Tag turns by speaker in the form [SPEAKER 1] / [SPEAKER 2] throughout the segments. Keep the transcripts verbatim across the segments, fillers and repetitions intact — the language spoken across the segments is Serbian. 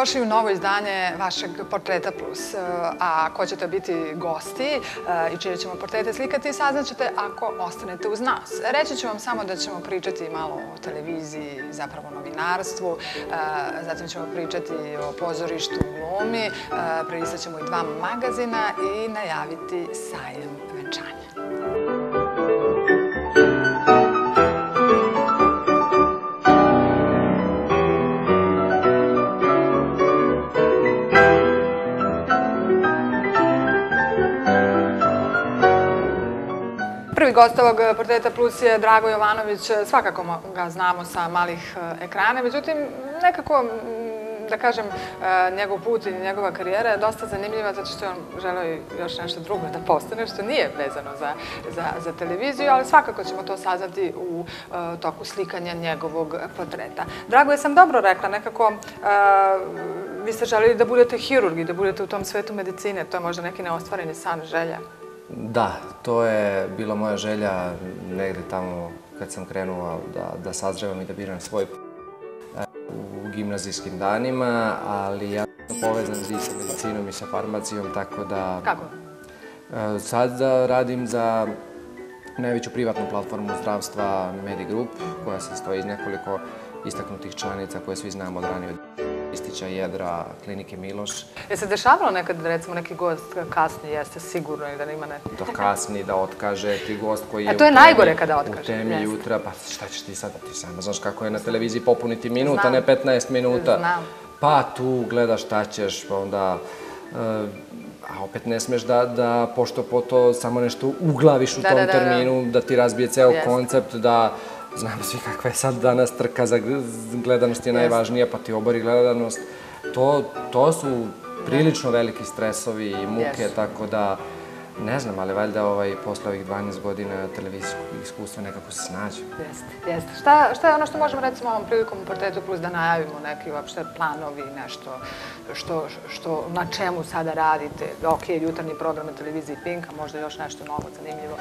[SPEAKER 1] dobrodošli u novo izdanje vašeg Portreta Plus. A ko će to biti gosti i čije ćemo portrete slikati, saznaćete ako ostanete uz nas. Reći ću vam samo da ćemo pričati malo o televiziji, zapravo novinarstvu, zatim ćemo pričati o pozorištu, glumi, prelistat ćemo i dva magazina i najaviti sajam venčanja. Prvi gost ovog Portreta Plus je Drago Jovanović. Svakako ga znamo sa malih ekrana, međutim, nekako, da kažem, njegov put i njegova karijera je dosta zanimljiva zato što je on želeo još nešto drugo da postane, što nije vezano za televiziju, ali svakako ćemo to saznati u toku slikanja njegovog portreta. Drago, jesam dobro rekla, nekako vi ste želeli da budete hirurg i da budete u tom svetu medicine, to je možda neki neostvareni san, želja?
[SPEAKER 2] Da, to je bila moja želja negde tamo kad sam krenuo da sazrevam i da biram svoj u gimnazijskim danima, ali ja sam povezan i sa medicinom i sa farmacijom, tako da...
[SPEAKER 1] Kako?
[SPEAKER 2] Sad radim za najveću privatnu platformu zdravstva Medigrup, koja se stoji iz nekoliko istaknutih članica koje svi znamo od ranije Istića, Jedra, Klinike Miloš.
[SPEAKER 1] Je se dešavalo nekad, recimo, neki gost kasni, jeste sigurno i da nema ne...
[SPEAKER 2] Da kasni, da otkaže, ti gost koji je
[SPEAKER 1] u
[SPEAKER 2] temi jutra, pa šta ćeš ti sada, ti samo znaš kako je na televiziji popuniti minut, a ne petnaest minuta.
[SPEAKER 1] Znam.
[SPEAKER 2] Pa tu gledaš šta ćeš, pa onda... A opet ne smeš da pošto po to samo nešto uglaviš u tom terminu, da ti razbije ceo koncept, da... Znamo svi kakva je sad danas trka za gledanost je najvažnija, pa ti obori gledanost. To su prilično veliki stresovi i muke, tako da ne znam, ali valjda posle ovih dvanaest godina televizijskog iskustva nekako se snađe.
[SPEAKER 1] Jeste, jeste. Šta je ono što možemo recimo ovom prilikom u Portretu Plus da najavimo, neki uopšte planovi, nešto na čemu sada radite? Ok, jutarnji program na televiziji Pinka, možda još nešto novo, zanimljivo.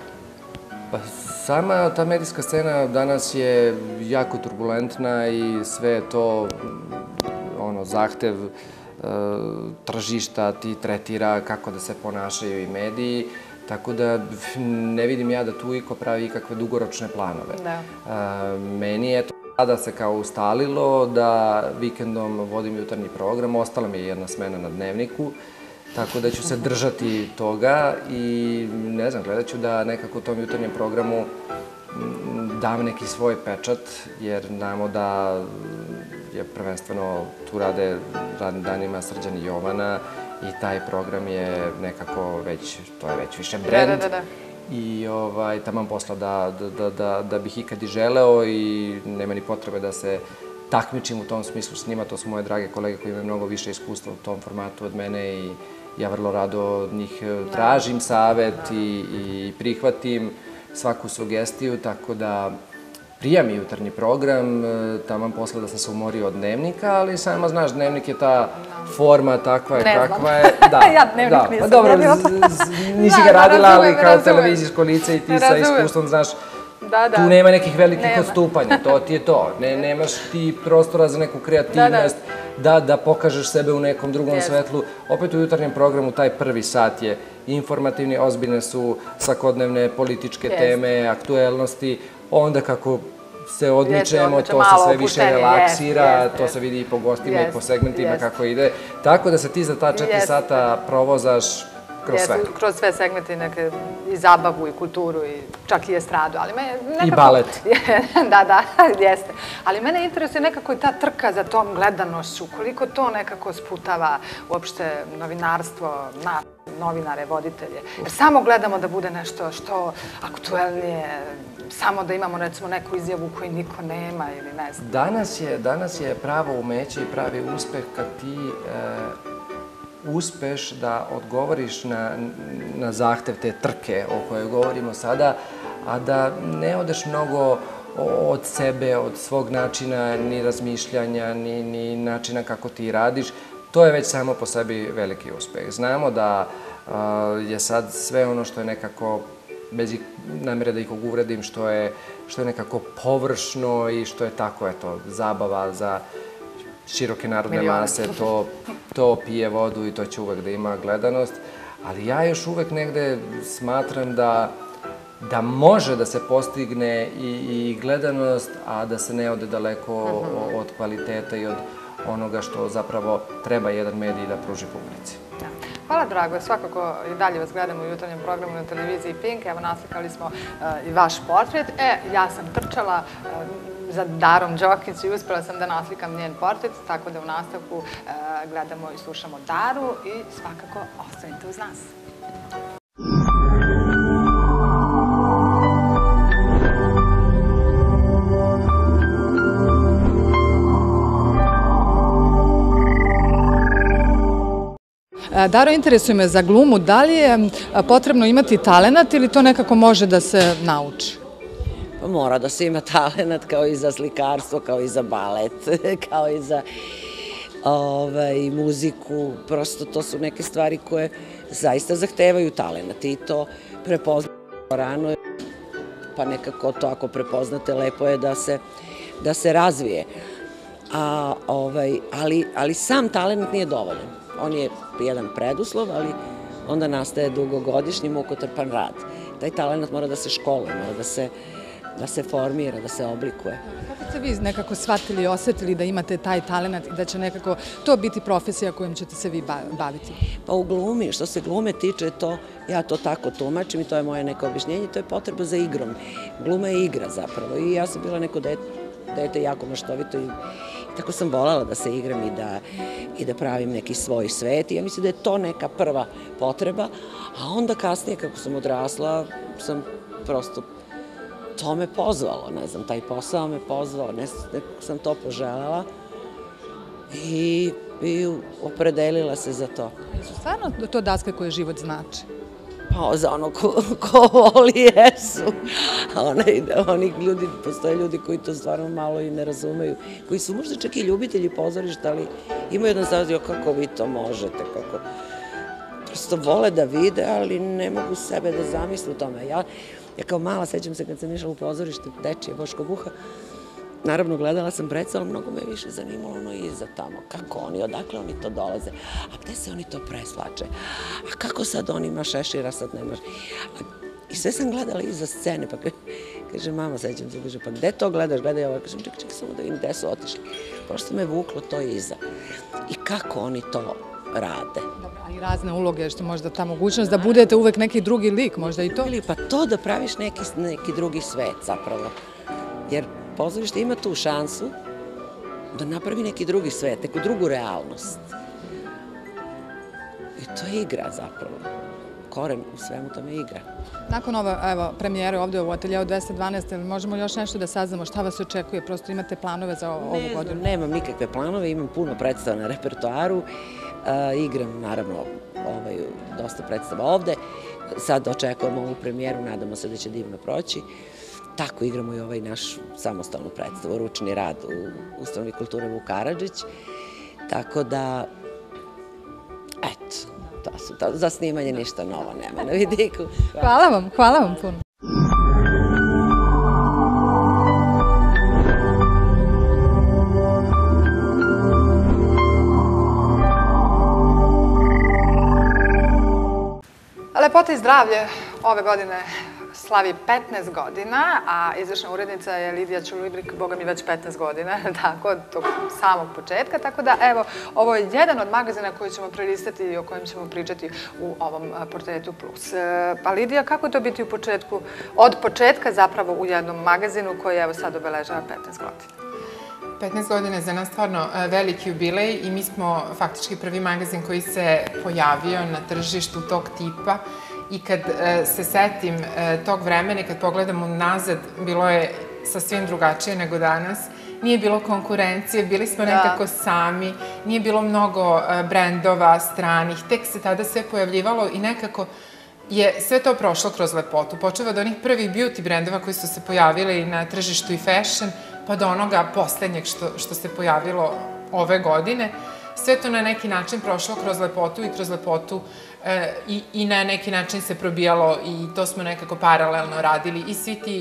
[SPEAKER 2] Sama ta medijska scena danas je jako turbulentna i sve je to zahtev tržišta ti tretira kako da se ponašaju i mediji, tako da ne vidim ja da tu iko pravi ikakve dugoročne planove. Meni je to sada se kao ustalilo da vikendom vodim jutarnji program, ostala mi je jedna smena na Dnevniku, tako da ću se držati toga i ne znam, gledat ću da nekako u tom jutarnjem programu dam neki svoj pečat, jer znamo da je prvenstveno tu rade radnim danima Srđan i Jovana i taj program je nekako već, to je već više brend. I taman posla da bih ikad i želeo i nema ni potrebe da se takmičim u tom smislu s njima. To su moje drage kolege koji imaju mnogo više iskustva u tom formatu od mene i ja vrlo rado od njih tražim savet i prihvatim svaku sugestiju, tako da prijam i jutarnji program, taman posle da sam se umorio od Dnevnika, ali sama znaš, Dnevnik je ta forma takva je kakva je.
[SPEAKER 1] Ja Dnevnik nisam
[SPEAKER 2] gledala. Nisi ga radila, ali kao televizijsko lice i ti sa iskustvom, znaš, tu nema nekih velikih odstupanja, to ti je to. Nemaš ti prostora za neku kreativnost, da pokažeš sebe u nekom drugom svetlu. Opet u jutarnjem programu taj prvi sat je informativni, ozbiljne su svakodnevne političke teme, aktuelnosti. Onda kako se odmičemo, to se sve više relaksira, to se vidi i po gostima i po segmentima kako ide. Tako da se ti za ta četiri sata provozaš kroz sve.
[SPEAKER 1] Kroz sve segmente, i zabavu, i kulturu, i čak i estradu.
[SPEAKER 2] I balet.
[SPEAKER 1] Da, da, jeste. Ali mene interesuje nekako i ta trka za tom gledanošću, koliko to nekako sputava uopšte novinarstvo, nas, novinare, voditelje. Jer samo gledamo da bude nešto što aktuelnije, samo da imamo recimo neku izjavu koju niko nema ili ne znam.
[SPEAKER 2] Danas je pravo umeće i pravi uspeh kad ti uspeš da odgovoriš na zahtev te trke o kojoj govorimo sada, a da ne odeš mnogo od sebe, od svog načina ni razmišljanja, ni načina kako ti radiš. To je već samo po sebi veliki uspeh. Znamo da je sad sve ono što je nekako, bez namere da ih uvredim, što je nekako površno i što je tako, eto, zabava za široke narodne mase, to pije vodu i to će uvek da ima gledanost. Ali ja još uvek negde smatram da da može da se postigne i gledanost, a da se ne ode daleko od kvaliteta i od onoga što zapravo treba jedan medij da pruži publici.
[SPEAKER 1] Hvala, Drago. Svakako i dalje vas gledamo u jutarnjem programu na televiziji Pink. Evo, naslikali smo i vaš portret. E, ja sam trčala za Darom Đokić i uspela sam da naslikam njen portret, tako da u nastavku gledamo i slušamo Daru i svakako ostanite uz nas.
[SPEAKER 3] Daro, interesuje me za glumu, da li je potrebno imati talenat ili to nekako može da se nauči?
[SPEAKER 4] Pa mora da se ima talenat kao i za slikarstvo, kao i za balet, kao i za muziku. Prosto to su neke stvari koje zaista zahtevaju talenat i to prepoznate rano, pa nekako to ako prepoznate lepo je da se razvije. Ali sam talenat nije dovoljan. On je jedan preduslov, ali onda nastaje dugogodišnji mukotrpan rad. Taj talent mora da se školuje, mora da se formira, da se oblikuje.
[SPEAKER 3] Kako ste vi nekako shvatili i osetili da imate taj talent i da će nekako to biti profesija kojom ćete se vi baviti?
[SPEAKER 4] Pa u glumi, što se glume tiče, ja to tako tumačim i to je moje neko objašnjenje, to je potreba za igrom. Gluma je igra zapravo i ja sam bila neko dete jako maštovito i tako sam voljela da se igram i da pravim neki svoj svet i ja mislim da je to neka prva potreba, a onda kasnije kako sam odrasla sam prosto, to me pozvalo, ne znam, taj posao me pozvao, nekako sam to poželjela i opredelila se za to.
[SPEAKER 3] Jesu stvarno to daske koje život znači?
[SPEAKER 4] Pa za ono ko voli jesu. Oni ljudi, postoje ljudi koji to stvarno malo i ne razumeju, koji su možda čak i ljubitelji pozorišta, ali imaju jedan stavljaju kako vi to možete, kako prosto vole da vide, ali ne mogu sebe da zamisle u tome. Ja kao mala, sećam se kad sam išla u pozorište dečije Boško Buha, naravno gledala sam predstavu, ali mnogo me više zanimalo ono iza tamo, kako oni, odakle oni to dolaze, a gde se oni to preslače, a kako sad on ima šešira, sad ne može. I sve sam gledala iza scene, pa kaže, mama, sećam se, kaže, pa gde to gledaš, gledaj ovo, kažem, čekaj, čekaj, samo da vidim gde su otišli. Prosto me vuklo to iza. I kako oni to rade.
[SPEAKER 3] Dobro, a i razne uloge, što možda ta mogućnost da budete uvek neki drugi lik, možda i to?
[SPEAKER 4] Pa to da praviš neki drugi svet, zapravo. Jer pozorište ima tu šansu da napravi neki drugi svet, neku drugu realnost. I to je igra zapravo. Koren u svemu tome je igra.
[SPEAKER 3] Nakon ove premijere ovde u Ateljeu dvesta dvanaest, možemo još nešto da saznamo šta vas očekuje? Prosto imate planove za ovu godinu?
[SPEAKER 4] Nemam nikakve planove, imam puno predstava na repertoaru. Igram, naravno, dosta predstava ovde. Sad očekujemo ovu premijeru, nadamo se da će divno proći. Tako igramo i ovaj naš samostalnu predstavu, ručni rad u Ustanovi kulture Vuk Karadžić. Tako da, eto, za snimanje ništa novo nema na vidiku.
[SPEAKER 3] Hvala vam, hvala vam puno.
[SPEAKER 1] Lepota i zdravlje ove godine slavi petnaest godina, a izvršna urednica je Lidija Ćulibrik, boga mi već petnaest godina, tako, od tog samog početka, tako da, evo, ovo je jedan od magazina koji ćemo prelistati i o kojem ćemo pričati u ovom Portretu Plus. Pa, Lidija, kako je to biti u početku, od početka zapravo u jednom magazinu koji, evo, sad obeležava petnaest godina?
[SPEAKER 5] petnaest godina je za nas stvarno veliki jubilej i mi smo faktički prvi magazin koji se pojavio na tržištu tog tipa. I kad se setim tog vremena i kad pogledam unazad, bilo je sasvim drugačije nego danas. Nije bilo konkurencije, bili smo nekako sami, nije bilo mnogo brendova stranih, tek se tada sve pojavljivalo i nekako je sve to prošlo kroz lepotu. Počeo od onih prvih beauty brendova koji su se pojavili na tržištu i fashion, pa do onoga poslednjeg što se pojavilo ove godine. Sve to na neki način prošlo kroz lepotu i kroz lepotu i na neki način se probijalo i to smo nekako paralelno radili i svi ti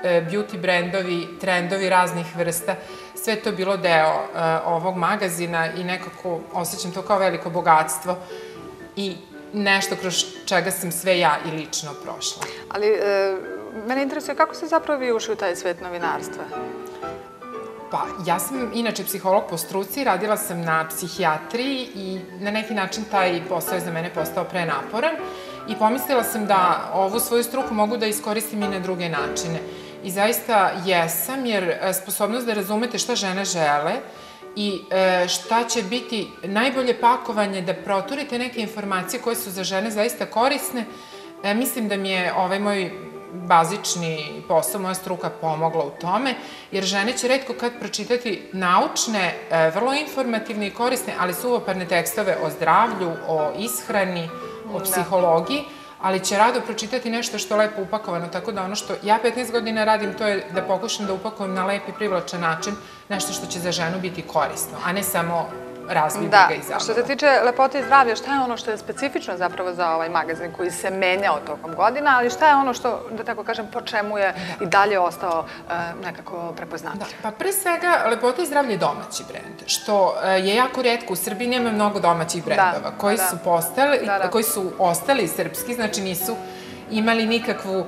[SPEAKER 5] beauty brendovi, trendovi raznih vrsta, sve to bilo deo ovog magazina i nekako osjećam to kao veliko bogatstvo i nešto kroz čega sam sve ja i lično prošla.
[SPEAKER 1] Ali mene interesuje kako ste zapravo vi ušli u taj svet novinarstva?
[SPEAKER 5] Pa, ja sam inače psiholog po struci, radila sam na psihijatriji i na neki način taj posao je za mene postao prenaporan i pomislila sam da ovu svoju struku mogu da iskoristim i na druge načine. I zaista jesam, jer sposobnost da razumete šta žene žele i šta će biti najbolje pakovanje da proturite neke informacije koje su za žene zaista korisne, mislim da mi je ovaj moj bazični posao, moja struka pomogla u tome, jer žene će retko kad pročitati naučne, vrlo informativne i korisne, ali suvoparne tekstove o zdravlju, o ishrani, o psihologiji, ali će rado pročitati nešto što je lepo upakovano, tako da ono što ja petnaest godina radim, to je da pokušam da upakujem na lep i privlačan način nešto što će za ženu biti korisno, a ne samo razvij briga i zabava.
[SPEAKER 1] Da, što se tiče lepote i zdravlja, šta je ono što je specifično zapravo za ovaj magazin koji se menjao tokom godina, ali šta je ono što, da tako kažem, po čemu je i dalje ostao nekako prepoznatljiv?
[SPEAKER 5] Pa pre svega, lepota i zdravlje je domaći brend, što je jako retko. U Srbiji nema mnogo domaćih brendova koji su koji su ostali srpski, znači nisu imali nikakvu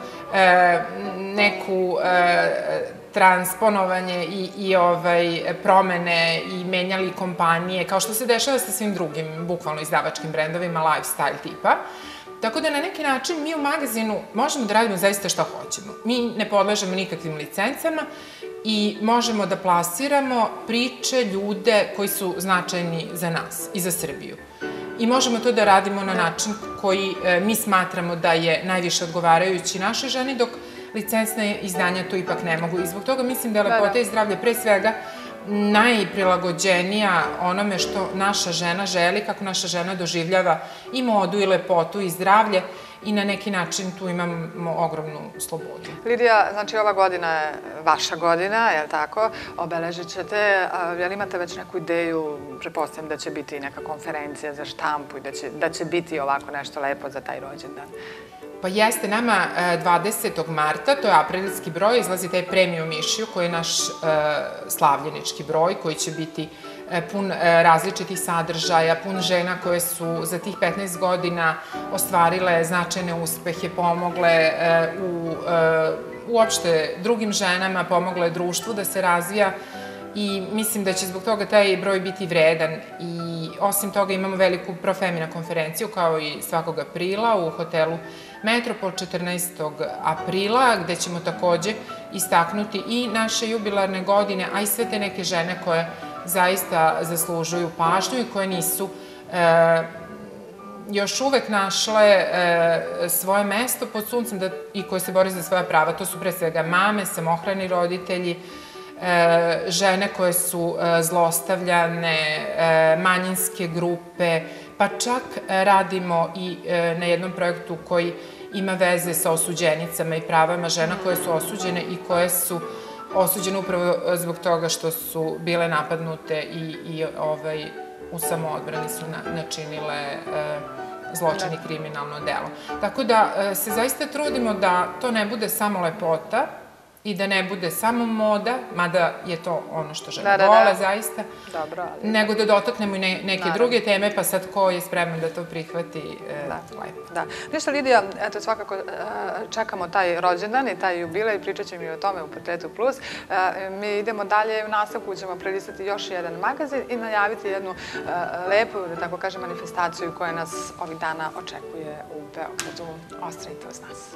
[SPEAKER 5] neku transponovanje i promene i menjali kompanije, kao što se dešava sa svim drugim, bukvalno izdavačkim brendovima, lifestyle tipa. Tako da na neki način mi u magazinu možemo da radimo zaista šta hoćemo. Mi ne podležemo nikakvim licencama i možemo da plasiramo priče, ljude koji su značajni za nas i za Srbiju. I možemo to da radimo na način koji mi smatramo da je najviše odgovarajući našoj ženi, dok licencne izdanja to ipak ne mogu. I zbog toga mislim da je lepota i zdravlje pre svega najprilagođenija onome što naša žena želi, kako naša žena doživljava i modu i lepotu i zdravlje i na neki način tu imamo ogromnu slobodu.
[SPEAKER 1] Lidija, znači ova godina je vaša godina, je li tako? Obeležit ćete, jel imate već neku ideju, prepostavljam da će biti neka konferencija za štampu i da će biti ovako nešto lepo za taj rođendan?
[SPEAKER 5] Pa jeste, nama dvadesetog marta, to je aprilski broj, izlazi taj premium issue koji je naš slavljenički broj, koji će biti pun različitih sadržaja, pun žena koje su za tih petnaest godina ostvarile značajne uspehe, pomogle uopšte drugim ženama, pomogle društvu da se razvija i mislim da će zbog toga taj broj biti vredan. I osim toga imamo veliku Profemina konferenciju kao i svakog aprila u hotelu Metropol četrnaestog aprila, gde ćemo takođe istaknuti i naše jubilarne godine, a i sve te neke žene koje zaista zaslužuju pažnju i koje nisu još uvek našle svoje mesto pod suncem i koje se bore za svoja prava. To su pre svega mame, samohrani roditelji, žene koje su zlostavljane, manjinske grupe, pa čak radimo i na jednom projektu koji ima veze sa osuđenicama i pravama žena koje su osuđene i koje su osuđene upravo zbog toga što su bile napadnute i u samoodbrani su načinile zločin i kriminalno delo. Tako da se zaista trudimo da to ne bude samo lepota, i da ne bude samo moda, mada je to ono što žene vole zaista, nego da dotaknemo i neke druge teme, pa sad ko je spreman da to prihvati, lepo.
[SPEAKER 1] Da. Ništa, Lidija, eto svakako čekamo taj rođendan i taj jubilej, pričat ćemo i o tome u Portretu Plus. Mi idemo dalje u nastavku, ćemo prelistati još jedan magazin i najaviti jednu lepu, da tako kažem, manifestaciju koja nas ovih dana očekuje u Beogradu. Ostanite uz nas.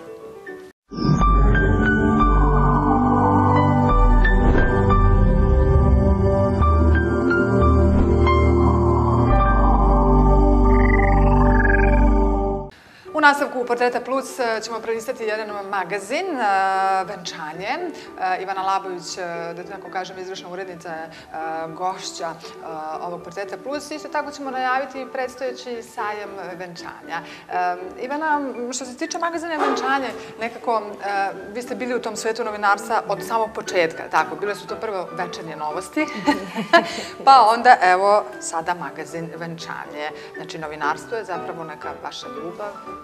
[SPEAKER 1] U nastavku Portreta Plus ćemo prelistati jedan magazin, Venčanje. Ivana Labović, da tako kažem, izvršna urednica, gošća ovog Portreta Plus. Isto tako ćemo najaviti predstojeći sajam venčanja. Ivana, što se tiče magazina Venčanje, nekako vi ste bili u tom svetu novinarstva od samog početka, tako? Bile su to prvo večernje novosti, pa onda evo sada magazin Venčanje. Znači, novinarstvo je zapravo neka vaša ljubav,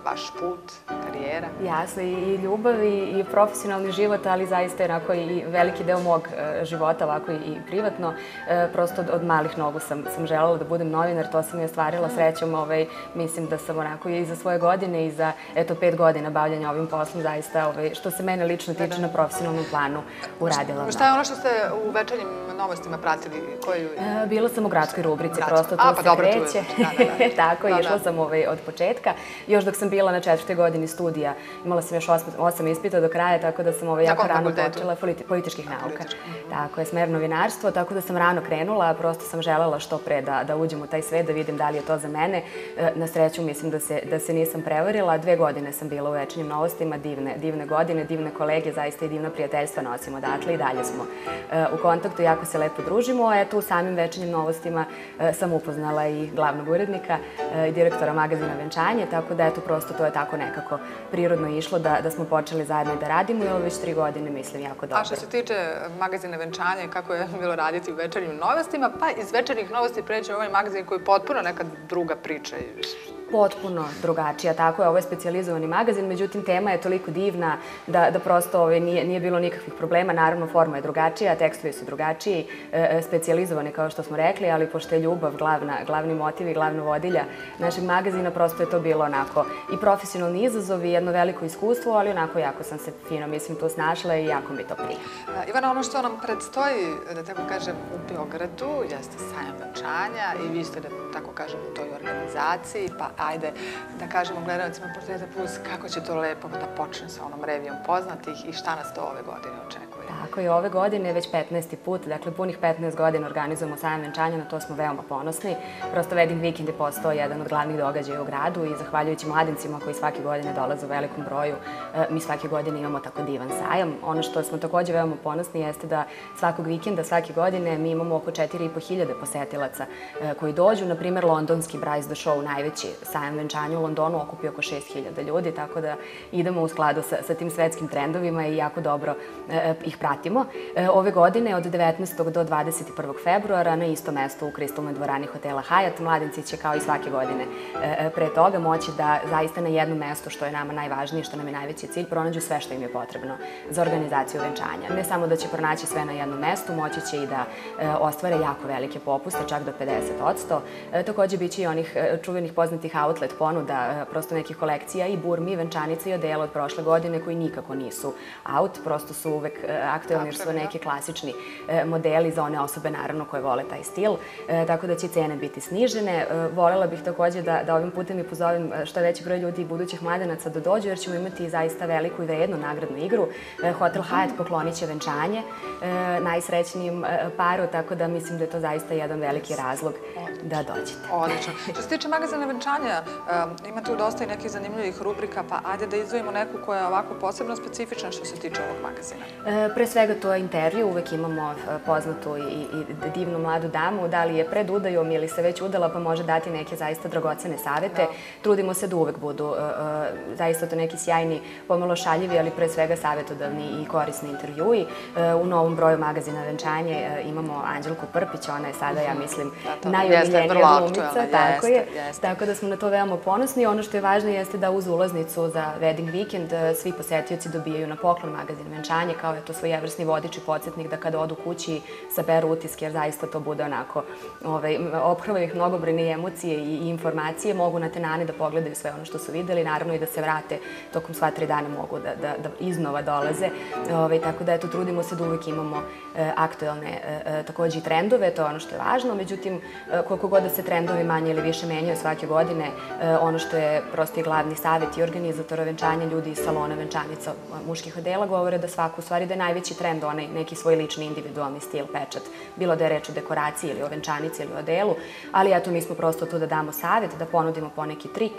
[SPEAKER 1] vaš put, karijera?
[SPEAKER 6] Jasno, i ljubav i profesionalni život, ali zaista onako i veliki deo mog života, ovako i privatno. Prosto od malih nogu sam želela da budem novinar, to sam i ostvarila srećom. Mislim da sam onako i za svoje godine i za eto pet godina bavljanja ovim poslom zaista, što se mene lično tiče na profesionalnom planu, uradila.
[SPEAKER 1] Šta je ono što ste u Večernjim novostima pratili?
[SPEAKER 6] Bila sam u gradskoj rubrici, prosto to se kreće. Tako, išla sam od početka. Još dok sam bila na četvrtoj godini studija, imala sam još osam ispita do kraja, tako da sam jako rano počela političkih nauka. Tako je, smer novinarstvo, tako da sam rano krenula, prosto sam želela što pre da uđem u taj svet, da vidim da li je to za mene. Na sreću mislim da se nisam prevarila. Dve godine sam bila u Večernjim novostima, divne godine, divne kolege, zaista i divna prijateljstva nosimo odatle i dalje smo u kontaktu, jako se lepo družimo. Eto, u samim Večernjim novostima sam upoznala i glavnog urednika i direktora magazina Venčanje, tako da eto, prosto to je tako nekako prirodno išlo da smo počeli zajedno i da radimo i ovo već tri godine, mislim, jako dobro.
[SPEAKER 1] A što se tiče magazina Venčanje, kako je bilo raditi u Večernjim novostima, pa iz Večernjih novosti pređe ovaj magazin koji je potpuno neka druga priča.
[SPEAKER 6] Potpuno drugačija, tako je, ovo je specijalizovani magazin, međutim tema je toliko divna da prosto nije bilo nikakvih problema, naravno forma je drugačija, tekstovi su drugačiji, specijalizovani kao što smo rekli, ali pošto je ljubav glavni motiv i glavna vodilja našeg magazina, prosto je to bilo onako i profesionalni izazov i jedno veliko iskustvo, ali onako jako sam se fino, mislim, tu snašla i jako mi to prija.
[SPEAKER 1] Ivana, ono što nam predstoji, da tako kažem, u Beogradu, jeste sajam Venčanja i vi ste, da tako kažem, u toj organizaciji, pa ajde da kažemo gledalcima Portreta Plus kako će to lepo da počne sa onom revijom poznatih i šta nas to ove godine očekuje.
[SPEAKER 6] Tako je, ove godine je već petnaesti put, dakle punih petnaest godina organizujemo sajam Venčanja, na to smo veoma ponosni. Prosto Wedding Weekend je postao jedan od glavnih događaja u gradu i zahvaljujući mladencima koji svake godine dolaze u velikom broju, mi svake godine imamo tako divan sajam. Ono što smo takođe veoma ponosni jeste da svakog vikenda, svake godine mi imamo oko četiri i po hiljade posetilaca koji dođu. Naprimer, londonski Bryce the Show, najveći sajam Venčanja u Londonu, okupi oko šest hiljada ljudi, tako da idemo u skladu sa tim svetskim trendovima i jako dobro ih pratimo. Ove godine od devetnaestog do dvadeset prvog februara na isto mesto u kristalnoj dvorani hotela Hyatt mladenci će kao i svake godine pre toga moći da zaista na jednom mestu, što je nama najvažnije, što nam je najveći cilj, pronađu sve što im je potrebno za organizaciju venčanja. Ne samo da će pronaći sve na jednom mestu, moći će i da ostvare jako velike popuste, čak do pedeset posto. Takođe biće i onih čuvenih poznatih outlet ponuda, prosto nekih kolekcija i burmi, venčanica i odela od prošle godine koji nikako nisu out, prosto su uvek aktuelni jer su neki klasični modeli za one osobe, naravno, koje vole taj stil, tako da će cene biti snižene. Volela bih takođe da ovim putem i pozovem što veći broj ljudi i budućih mladenaca da dođu, jer ćemo imati zaista veliku i vrednu nagradnu igru. Hotel Hyatt poklonit će venčanje najsrećnijim paru, tako da mislim da je to zaista jedan veliki razlog da dođete.
[SPEAKER 1] Odlično. Što se tiče magazina Venčanja, ima tu dosta i nekih zanimljivih rubrika, pa ajde da izdvojimo neku koja je ovako posebno specifična što se tiče ovog magazina.
[SPEAKER 6] Pre svega to je intervju, uvek imamo poznatu i divnu mladu damu, da li je pred udajom ili se već udala, pa može dati neke zaista dragocene savete. Trudimo se da uvek budu zaista to neki sjajni, pomalo šaljivi, ali pre svega savetodavni i korisni intervjui. U novom broju magazina Venčanje imamo Anđelku Prpić, ona je sada, ja mislim, najomiljenija glumica, tako je. Tako da smo na to veoma ponosni. Ono što je važno jeste da uz ulaznicu za Wedding Weekend svi posetioci dobijaju na poklon magazin Venčanje, kao je to svojevrsni vodič i podsjetnik da kada odu kući saberu utiske, jer zaista to bude onako ophrvaju ih mnogobrojne emocije i informacije, mogu na tenane da pogledaju sve ono što su videli, naravno i da se vrate tokom sva tri dana mogu da iznova dolaze, tako da eto, trudimo se da uvek imamo aktuelne takođe i trendove, to je ono što je važno, međutim, koliko god da se trendovi manje ili više menjaju svake godine, ono što je prosto i glavni savjet i organizatora venčanja, ljudi iz salona venčanica muških odela govore da svako, u stvari da je najveći trend onaj neki svoj lični individualni stil, pečat, bilo da je reč o dekoraciji ili o venčanici ili o odelu, ali eto, mi smo prosto tu da damo savjet, da ponudimo poneki trik,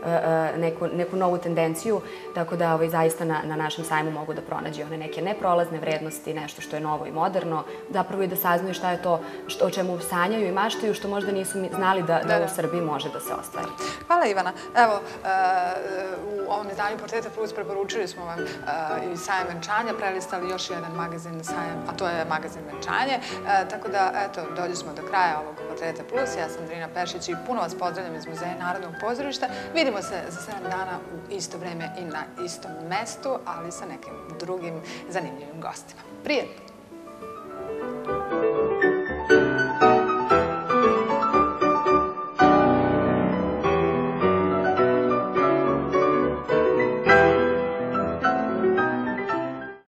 [SPEAKER 6] neku novu tendenciju, tako da zaista na našem sajmu mogu da pronađe one neke neprolazne vrednosti, nešto što je novo i moderno, zapravo i da saznaju šta je to o čemu sanjaju i maštaju, što možda nisu znali da u Srbiji može da se ostvari.
[SPEAKER 1] Hvala, Ivana. Evo, u ovom izdanju Portreta Plus preporučili smo vam i sajam Venčanja, prelistali još jedan magazin sajam, a to je magazin Venčanje, tako da, eto, dođe smo do kraja ovog Portreta Plus. Ja sam Drina Pešić i puno vas pozdravljam iz Muzeja Narodnog pozorišta. Vidimo Vidimo se za sedam dana u isto vreme i na istom mestu, ali sa nekim drugim zanimljivim gostima. Prijetno!